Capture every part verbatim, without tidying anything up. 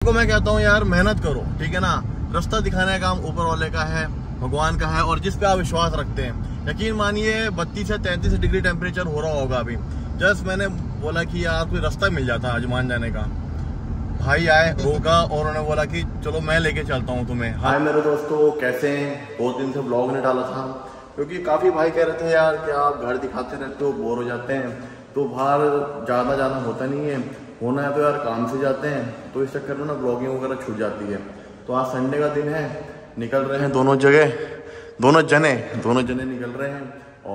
देखो मैं कहता हूँ यार, मेहनत करो, ठीक है ना। रास्ता दिखाने का काम ऊपर वाले का है, भगवान का है, और जिस पे आप विश्वास रखते हैं। यकीन मानिए बत्तीस से तैंतीस डिग्री टेम्परेचर हो रहा होगा अभी। जस्ट मैंने बोला कि यार कोई रास्ता मिल जाता आजमान जाने का, भाई आए, रोका और उन्होंने बोला कि चलो मैं लेके चलता हूँ तुम्हें। हाय मेरे दोस्तों, कैसे हैं? बहुत दिन से ब्लॉग नहीं डाला था क्योंकि काफ़ी भाई कह रहे थे यार कि आप घर दिखाते रहते हो, बोर हो जाते हैं, तो बाहर ज़्यादा जाना होता नहीं है, होना है तो यार काम से जाते हैं, तो इस चक्कर में ना ब्लॉगिंग वगैरह छूट जाती है। तो आज संडे का दिन है, निकल रहे हैं दोनों जगह, दोनों जने दोनों जने निकल रहे हैं,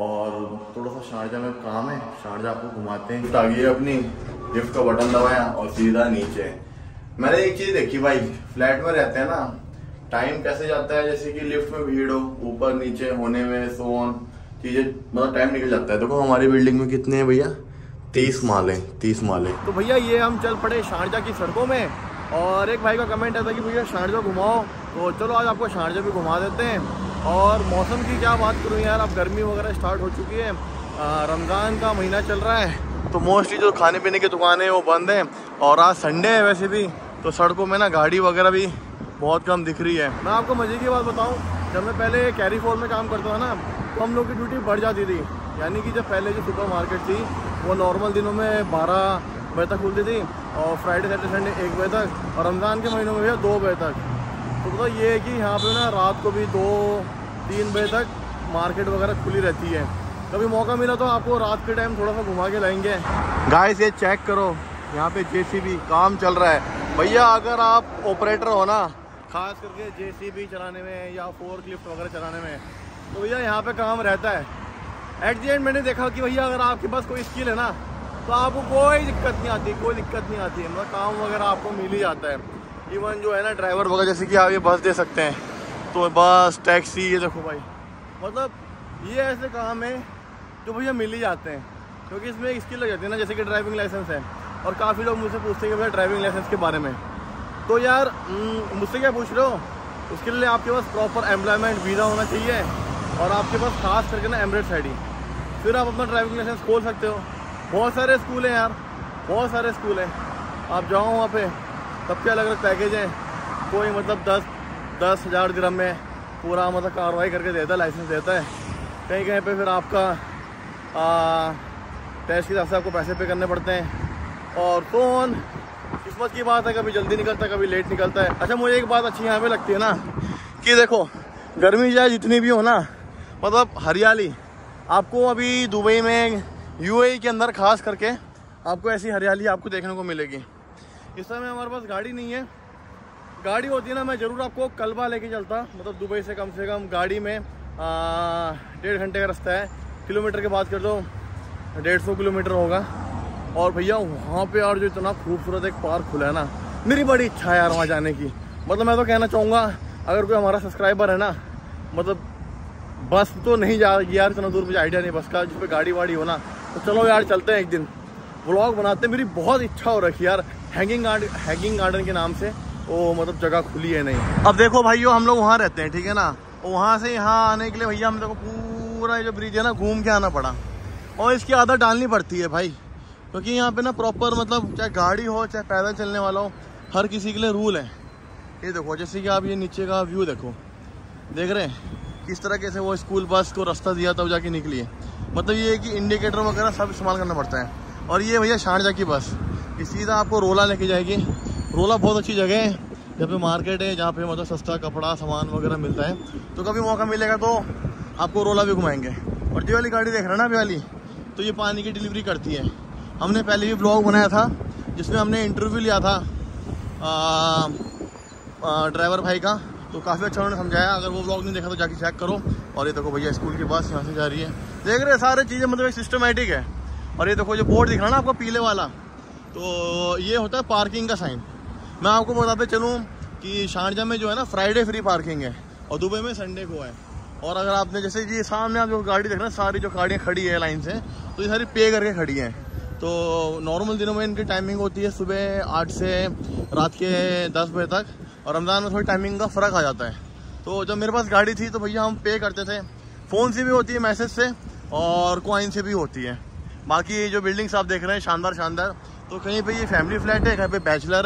और थोड़ा सा शारजा में काम है, शारजा आपको घुमाते हैं। आ गई है अपनी, लिफ्ट का बटन दबाया और सीधा नीचे। मैंने एक चीज देखी भाई, फ्लैट में रहते हैं ना, टाइम कैसे जाता है, जैसे कि लिफ्ट में भीड़ हो, ऊपर नीचे होने में, सो ऑन चीजें, मतलब टाइम निकल जाता है। देखो हमारी बिल्डिंग में कितने हैं भैया, तीस माले तीस माले। तो भैया ये हम चल पड़े शारजा की सड़कों में, और एक भाई का कमेंट आता है कि भैया शारजा घुमाओ, तो चलो आज आपको शारजा भी घुमा देते हैं। और मौसम की क्या बात करूँ यार, अब गर्मी वगैरह स्टार्ट हो चुकी है, रमज़ान का महीना चल रहा है, तो मोस्टली जो खाने पीने की दुकानें वो बंद हैं, और आज संडे है वैसे भी, तो सड़कों में ना गाड़ी वगैरह भी बहुत कम दिख रही है। मैं आपको मजे की बात बताऊं, जब मैं पहले कैरी फॉल में काम करता था ना, तो हम लोग की ड्यूटी बढ़ जाती थी। यानी कि जब पहले जो सुपर मार्केट थी वो नॉर्मल दिनों में बारह बजे तक खुलती थी, और फ्राइडे सैटरडे संडे एक बजे तक, और रमज़ान के महीनों में भैया दो बजे तक। तो मतलब ये है कि यहाँ पे ना रात को भी दो तीन बजे तक मार्केट वगैरह खुली रहती है। कभी मौका मिला तो आपको रात के टाइम थोड़ा सा घुमा के लाएंगे। गाइस ये चेक करो, यहाँ पे जेसीबी काम चल रहा है भैया। अगर आप ऑपरेटर हो ना, खास करके जेसीबी चलाने में या फोर्क लिफ्ट वगैरह चलाने में, तो भैया यहाँ पे काम रहता है। एट दी एंड मैंने देखा कि भैया अगर आपके पास कोई स्किल है ना, तो आपको कोई दिक्कत नहीं आती, कोई दिक्कत नहीं आती है, मतलब काम वगैरह आपको मिल ही जाता है। इवन जो है ना ड्राइवर वगैरह, जैसे कि आप ये बस दे सकते हैं, तो बस टैक्सी, ये देखो भाई, मतलब ये ऐसे काम है जो भैया मिल ही जाते हैं, क्योंकि इसमें एक स्किल लग जाती है ना, जैसे कि ड्राइविंग लाइसेंस है। और काफ़ी लोग मुझसे पूछते हैं कि भैया ड्राइविंग लाइसेंस के बारे में, तो यार मुझसे क्या पूछ रहे हो, उसके लिए आपके पास प्रॉपर एम्प्लॉयमेंट वीज़ा होना चाहिए, और आपके पास खास करके ना एमरेट्स आई डी, फिर आप अपना ड्राइविंग लाइसेंस खोल सकते हो। बहुत सारे स्कूल हैं यार, बहुत सारे स्कूल हैं, आप जाओ वहाँ पे, सबके अलग अलग पैकेज हैं। कोई मतलब दस दस हज़ार दिरहम में पूरा मतलब कार्रवाई करके देता है, लाइसेंस देता है। कहीं कहीं पे फिर आपका टेस्ट के हिसाब से आपको पैसे पे करने पड़ते हैं, और कौन किस्मत की बात है, कभी जल्दी निकलता है, कभी लेट निकलता है। अच्छा मुझे एक बात अच्छी यहाँ पे लगती है ना, कि देखो गर्मी चाहे जितनी भी हो ना, मतलब हरियाली आपको अभी दुबई में, यूएई के अंदर खास करके आपको ऐसी हरियाली आपको देखने को मिलेगी। इस समय हमारे पास गाड़ी नहीं है, गाड़ी होती है ना मैं ज़रूर आपको कलबा लेके चलता, मतलब दुबई से कम से कम गाड़ी में डेढ़ घंटे का रास्ता है। किलोमीटर की बात कर दो, डेढ़ सौ किलोमीटर होगा। और भैया वहाँ पे यार जो इतना खूबसूरत एक पार्क खुला है ना, मेरी बड़ी इच्छा है यार वहाँ जाने की। मतलब मैं तो कहना चाहूँगा, अगर कोई हमारा सब्सक्राइबर है ना, मतलब बस तो नहीं जा यार, इतना दूर मुझे आइडिया नहीं बस का, जिस पे गाड़ी वाड़ी हो ना, तो चलो यार चलते हैं, एक दिन व्लॉग बनाते हैं। मेरी बहुत इच्छा हो रखी यार, हैंगिंग गार्डन हैंगिंग गार्डन के नाम से वो मतलब जगह खुली है नहीं। अब देखो भाइयों, हम लोग वहाँ रहते हैं, ठीक है ना, और वहाँ से यहाँ आने के लिए भैया हम देखो पूरा जो ब्रिज है ना घूम के आना पड़ा, और इसकी आदत डालनी पड़ती है भाई, क्योंकि यहाँ पे ना प्रॉपर मतलब चाहे गाड़ी हो चाहे पैदल चलने वाला हो, हर किसी के लिए रूल है। ये देखो जैसे कि आप ये नीचे का व्यू देखो, देख रहे हैं किस तरह से वो स्कूल बस को रास्ता दिया तब जाके निकली है। मतलब ये है कि इंडिकेटर वगैरह सब इस्तेमाल करना पड़ता है। और ये भैया शारजा की बस, ये सीधा आपको रोला लेके जाएगी। रोला बहुत अच्छी जगह है, जहाँ पे मार्केट है, जहाँ पे मतलब सस्ता कपड़ा सामान वगैरह मिलता है। तो कभी मौका मिलेगा तो आपको रोला भी घुमाएंगे। और ये वाली गाड़ी देख रहे हैं ना, अभी वाली, तो ये पानी की डिलीवरी करती है। हमने पहले भी ब्लॉग बनाया था जिसमें हमने इंटरव्यू लिया था ड्राइवर भाई का, तो काफ़ी अच्छा उन्होंने समझाया। अगर वो ब्लॉग नहीं देखा तो जाके चेक करो। और ये देखो भैया स्कूल की बस यहाँ से जा रही है, देख रहे हैं सारे चीज़ें मतलब एक सिस्टमेटिक है। और ये देखो जो बोर्ड दिख रहा है ना आपको पीले वाला, तो ये होता है पार्किंग का साइन। मैं आपको बताते चलूँ कि शारजा में जो है ना फ्राइडे फ्री पार्किंग है, और दुबई में संडे को है। और अगर आपने जैसे ये सामने आप जो गाड़ी देख रहे हैं, सारी जो गाड़ियाँ खड़ी है लाइन से, तो ये सारी पे करके खड़ी हैं। तो नॉर्मल दिनों में इनकी टाइमिंग होती है सुबह आठ से रात के दस बजे तक, और रमज़ान में थोड़ी टाइमिंग का फ़र्क आ जाता है। तो जब मेरे पास गाड़ी थी तो भैया हम पे करते थे, फ़ोन से भी होती है, मैसेज से, और कॉइन से भी होती है। बाकी जो बिल्डिंग्स आप देख रहे हैं शानदार शानदार, तो कहीं पे ये फैमिली फ्लैट है, कहीं पे बैचलर है,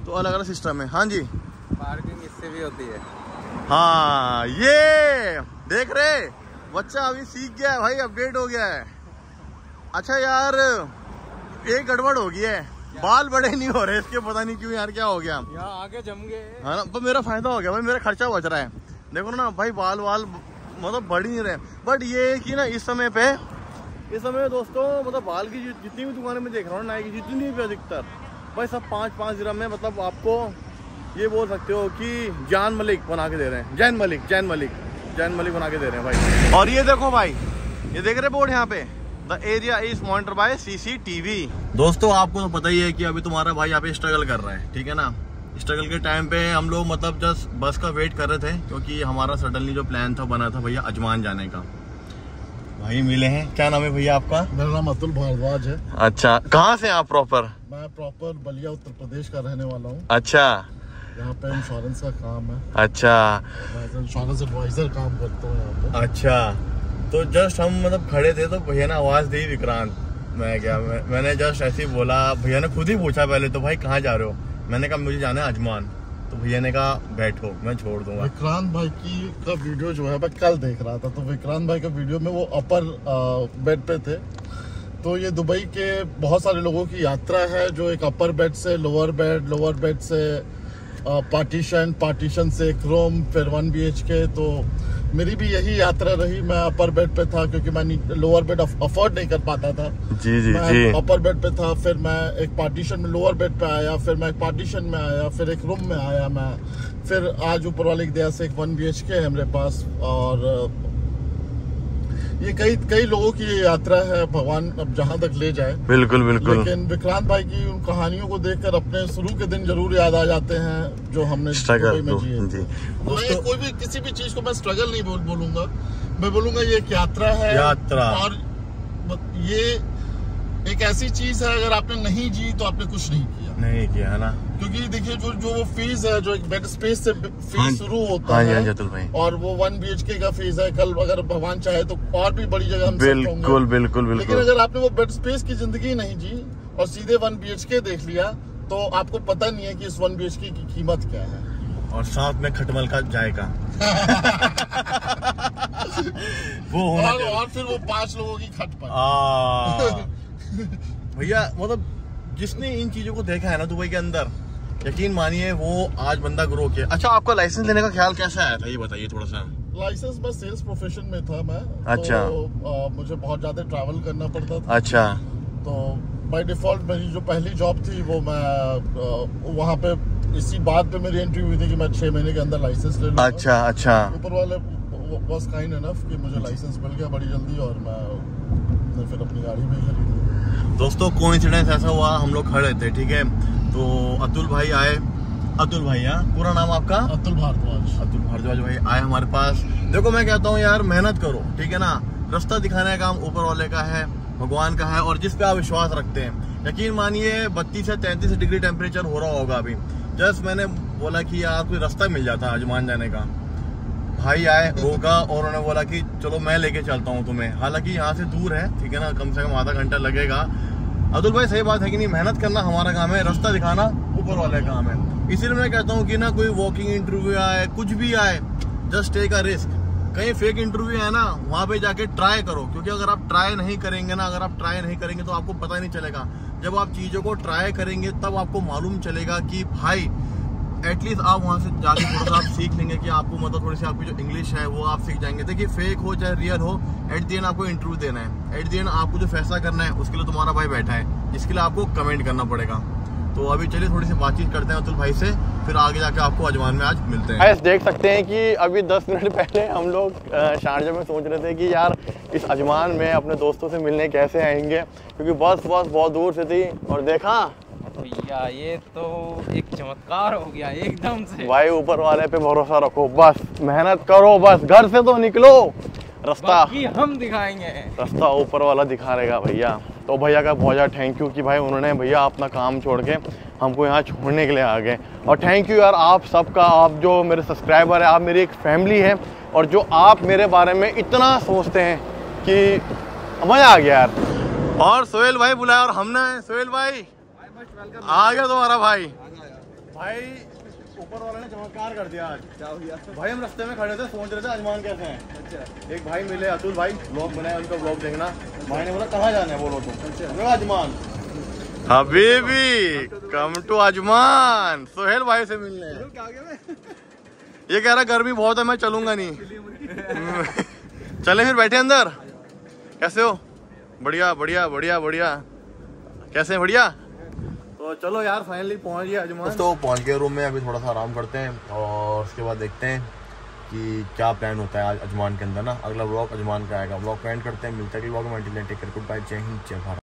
तो अलग अलग सिस्टम है। हाँ जी, पार्किंग इससे भी होती है। हाँ, ये देख रहे बच्चा अभी सीख गया है भाई, अपडेट हो गया है। अच्छा यार, एक गड़बड़ हो गई है, बाल बड़े नहीं हो रहे इसके, पता नहीं क्यों यार, क्या हो गया यहाँ आगे जम गए। हाँ ना, तो मेरा फायदा हो गया भाई, मेरा खर्चा बच रहा है। देखो ना भाई, बाल वाल मतलब बढ़ ही नहीं रहे। बट ये कि ना इस समय पे इस समय दोस्तों, मतलब बाल की जितनी भी दुकानें में देख रहा हूँ, नाई की जितनी भी अधिकतर भाई सब पाँच पाँच दिरहम में, मतलब आपको ये बोल सकते हो कि जान मलिक बना के दे रहे हैं। जैन मलिक जैन मलिक जैन मलिक बना के दे रहे हैं भाई। और ये देखो भाई, ये देख रहे बोर्ड यहाँ पे, the area is monitor by CCTV. दोस्तों आपको तो पता ही है कि अभी तुम्हारा भाई यहाँ पे स्ट्रगल कर रहा है, ठीक है ना। स्ट्रगल के टाइम पे हम लोग मतलब जस्ट बस का वेट कर रहे थे, क्योंकि हमारा सडनली जो प्लान था बना था भैया अजमान जाने का। भाई मिले हैं, क्या नाम है भैया आपका? मेरा नाम अतुल भारद्वाज है। अच्छा, कहाँ से आप प्रॉपर? मैं प्रॉपर बलिया उत्तर प्रदेश का रहने वाला हूँ। अच्छा, यहाँ पे इंश्योरेंस का काम है। अच्छा, मैं इंश्योरेंस एडवाइजर काम करता हूँ यहाँ पे। अच्छा, तो जस्ट हम मतलब खड़े थे तो भैया ने आवाज दी विक्रांत। मैं क्या मैं, मैंने जस्ट ऐसे ही बोला, भैया ने खुद ही पूछा पहले तो, भाई कहाँ जा रहे हो? मैंने कहा मुझे जाना है अजमान। तो भैया ने कहा बैठो, मैं छोड़ दूंगा। विक्रांत भाई की का वीडियो जो है मैं कल देख रहा था, तो विक्रांत भाई का वीडियो में वो अपर बेड पे थे। तो ये दुबई के बहुत सारे लोगों की यात्रा है, जो एक अपर बेड से लोअर बेड, लोअर बेड से पार्टीशन, पार्टीशन से एक रूम, फिर वन बी एच के। तो मेरी भी यही यात्रा रही। मैं अपर बेड पे था क्योंकि मैं लोअर बेड अफोर्ड नहीं कर पाता था। जी जी मैं जी। अपर बेड पे था, फिर मैं एक पार्टीशन में लोअर बेड पे आया, फिर मैं एक पार्टीशन में आया, फिर एक रूम में आया मैं, फिर आज ऊपर वाले की दया से एक वन बी एच के है मेरे पास। और ये कई कई लोगों की ये यात्रा है, भगवान अब जहाँ तक ले जाए। बिल्कुल बिल्कुल। लेकिन विक्रांत भाई की उन कहानियों को देखकर अपने शुरू के दिन जरूर याद आ जाते हैं जो हमने स्ट्रगल में जिए। जी। मैं कोई भी किसी भी चीज को मैं स्ट्रगल नहीं बोल बोलूंगा, मैं बोलूंगा ये एक यात्रा है। यात्रा। और ये एक ऐसी चीज है, अगर आपने नहीं जी तो आपने कुछ नहीं किया। नहीं किया है ना, क्योंकि देखिए जो जो वो फीस है, जो एक बेड स्पेस से फीस शुरू होता हाँ है, जी अतुल भाई, और वो वन बी एच के का फीस है। कल अगर भगवान चाहे तो और भी बड़ी जगह हम बिल्कुल बिल्कुल बिल्कुल। लेकिन अगर आपने वो बेड स्पेस की जिंदगी नहीं जी और सीधे वन बी एच के देख लिया, तो आपको पता नहीं है कि इस वन बी एच के की कीमत क्या है। और साथ में खटमल का जायका वो होना और, और फिर वो पांच लोगों की खटपट। भैया मतलब जिसने इन चीजों को देखा है ना दुबई के अंदर, यकीन मानिए वो आज बंदा ग्रो किया। अच्छा, आपका लाइसेंस लेने का ख्याल कैसे आया था, ये बताइए थोड़ा सा। लाइसेंस बस सेल्स प्रोफेशन में था मैं। अच्छा। तो आ, मुझे बहुत ज्यादा ट्रैवल करना पड़ता था। अच्छा। तो बाय डिफॉल्ट मेरी जो पहली जॉब थी वो मैं वहाँ पे इसी बात पे मेरी एंट्री हुई थी कि मैं छह महीने के अंदर लाइसेंस ले लूंगा। अच्छा अच्छा। ऊपर वाले वाज काइंड एनफ कि मुझे लाइसेंस मिल गया बड़ी जल्दी, और मैं फिर अपनी गाड़ी भी खरीदी। दोस्तों कोइंसिडेंस ऐसा हुआ, हम लोग खड़े थे, ठीक है, तो अतुल भाई आए। अतुल भाई, हाँ पूरा नाम आपका? अतुल भारद्वाज। अतुल भारद्वाज भाई आए हमारे पास। देखो मैं कहता हूँ यार, मेहनत करो, ठीक है ना। रास्ता दिखाने का काम ऊपर वाले का है, भगवान का है, और जिस पे आप विश्वास रखते हैं। यकीन मानिए बत्तीस से तैंतीस डिग्री टेम्परेचर हो रहा होगा अभी। जस्ट मैंने बोला कि यार कोई रास्ता मिल जाता अजमान जाने का। भाई आए, रोका, और उन्होंने बोला कि चलो मैं लेके चलता हूँ तुम्हें। हालांकि यहाँ से दूर है, ठीक है ना, कम से कम आधा घंटा लगेगा। अतुल भाई सही बात है कि नहीं, मेहनत करना हमारा काम है, रास्ता दिखाना ऊपर वाले का काम है। इसीलिए मैं कहता हूँ कि ना कोई वॉकिंग इंटरव्यू आए, कुछ भी आए, जस्ट टेक अ रिस्क। कहीं फेक इंटरव्यू है ना, वहाँ पे जाके ट्राई करो, क्योंकि अगर आप ट्राई नहीं करेंगे ना, अगर आप ट्राई नहीं करेंगे तो आपको पता नहीं चलेगा। जब आप चीजों को ट्राई करेंगे तब आपको मालूम चलेगा कि भाई एटलीस्ट आप वहाँ से जाके थोड़ा सा आप सीख लेंगे कि आपको मतलब थोड़ी सी आपकी जो इंग्लिश है वो आप सीख जाएंगे। देखिए फेक हो चाहे रियल हो, एट दी एंड आपको इंटरव्यू देना है। एट दी एंड आपको जो फैसला करना है उसके लिए तुम्हारा भाई बैठा है, जिसके लिए आपको कमेंट करना पड़ेगा। तो अभी चलिए थोड़ी सी बातचीत करते हैं अतुल भाई से, फिर आगे जाके आपको अजमान में आज मिलते हैं। ऐसे देख सकते हैं कि अभी दस मिनट पहले हम लोग शारजा में सोच रहे थे कि यार इस अजमान में अपने दोस्तों से मिलने कैसे आएंगे, क्योंकि बस बस बहुत दूर से थी। और देखा भैया ये तो एक चमत्कार हो गया एकदम से। भाई ऊपर वाले पे भरोसा रखो, बस मेहनत करो, बस घर से तो निकलो, रास्ता हम दिखाएंगे, रास्ता ऊपर वाला दिखा रहेगा भैया। तो भैया का बहुत ज़्यादा थैंक यू कि भाई उन्होंने भैया अपना काम छोड़ के हमको यहाँ छोड़ने के लिए आ गए। और थैंक यू यार आप सबका, आप जो मेरे सब्सक्राइबर है, आप मेरी एक फैमिली है, और जो आप मेरे बारे में इतना सोचते हैं कि मज़ा आ गया यार। और सोहेल भाई बुलाया, और हमने सोहेल भाई आ गया तुम्हारा भाई। भाई ऊपर वाले ने चमत्कार कर दिया आज। क्या हो गया भाई? हम रास्ते में खड़े थे, सोच रहे थे अजमान कैसे हैं। अच्छा। एक भाई मिले अतुल भाई, ब्लॉग बनाया, उनका ब्लॉग देखना। भाई ने बोला कहाँ जाना है बोलो तुम। अच्छा। अजमान हबीबी कम टू अजमान। सोहेल भाई से मिलने। ये कह रहा गर्मी बहुत है, मैं चलूंगा नहीं। चले फिर बैठे अंदर। कैसे हो? बढ़िया बढ़िया बढ़िया बढ़िया। कैसे हैं? बढ़िया। तो चलो यार फाइनली पहुंच गए अजमान। तो पहुंच गए रूम में, अभी थोड़ा सा आराम करते हैं और उसके बाद देखते हैं कि क्या प्लान होता है आज अजमान के अंदर ना। अगला व्लॉग अजमान का आएगा। व्लॉग एंड करते हैं, मिलते हैं व्लॉग में। टेक केयर, गुड बाय, जय हिंद, जय भारत।